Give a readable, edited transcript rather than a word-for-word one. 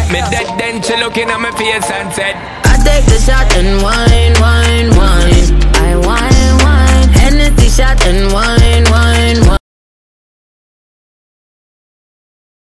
Me dead then she looking at my face and said, I take the shot and wine, wine, wine.